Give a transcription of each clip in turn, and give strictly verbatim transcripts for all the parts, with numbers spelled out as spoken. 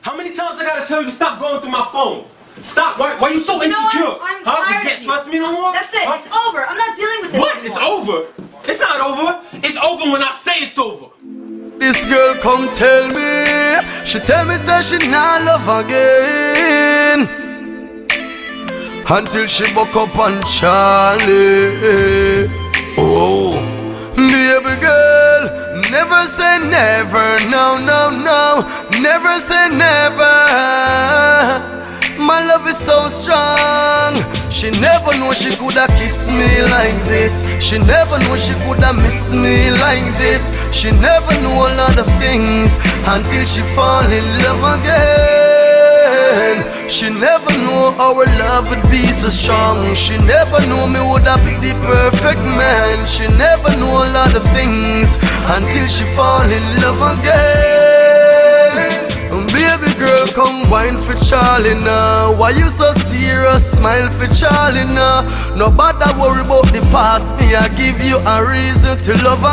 How many times I gotta tell you to stop going through my phone? Stop. Why, why are you so you know insecure? what? I'm huh? tired You can't of trust me no more? That's it. Huh? It's over. I'm not dealing with this What? anymore. It's over? It's not over. It's over when I say it's over. This girl come tell me, she tell me say she not love again until she buck up on Charlie. Oh, baby girl, never say never, no, no, no, never say never. My love is so strong. She never knew she coulda kiss me like this. She never knew she coulda miss me like this. She never knew a lot of things until she fall in love again. She never knew our love would be so strong. She never knew me woulda be the perfect man. She never knew a lot of things until she fall in love again. Baby girl, come wine for Charlie now. Why you so serious? Smile for Charlie now. Nobody worry about the past. Me, I give you a reason to love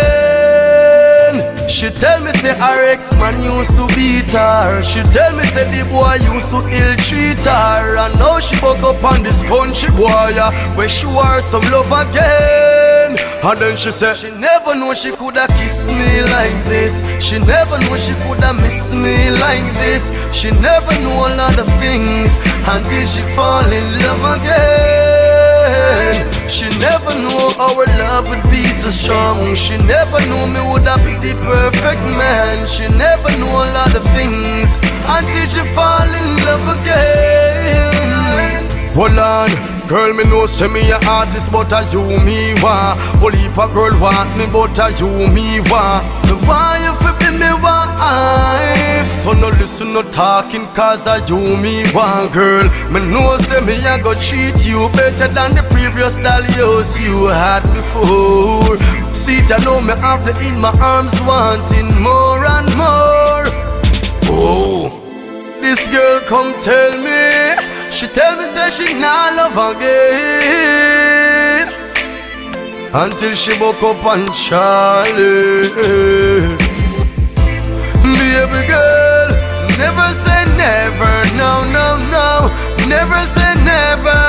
again. She tell me say her ex-man used to beat her. She tell me say the boy used to ill-treat her. And now she woke up on this country boy, where she wore some love again. And then she said she never knew she coulda kiss me like this. She never knew she coulda miss me like this. She never knew a lot of things until she fall in love again. She never knew our love would be so strong. She never knew me woulda be the perfect man. She never knew a lot of things until she fall in love again. Hold on, girl, me know say me a artist, but a you me want. Whole heap a girl want me, but a you me want. Me want you fi be me wife, so no listen, no talking, cause a you me want. Girl, me know say me a go treat you better than the previous dolls you had before. See it, I know me have you in my arms, wanting more and more. Oh, this girl come tell me. She tell me say she not love again until she woke up on Charlie. Baby girl, never say never, no, no, no, never say never.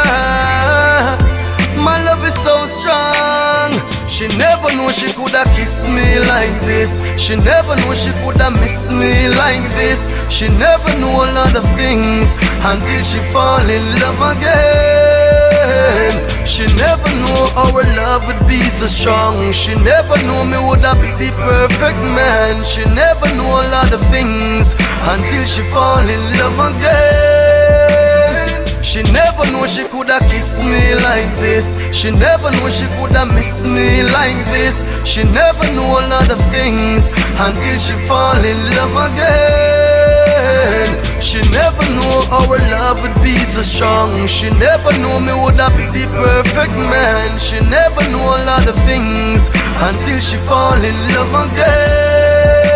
My love is so strong. She never knew she coulda kiss me like this. She never knew she coulda miss me like this. She never knew a lot of things until she fall in love again. She never knew our love would be so strong. She never knew me woulda be the perfect man. She never knew a lot of things until she fall in love again. She never knew she coulda kiss me like this. She never knew she coulda miss me like this. She never knew a lot of things until she fall in love again. She never knew our love would be so strong. She never knew me woulda be the perfect man. She never knew a lot of things until she fall in love again.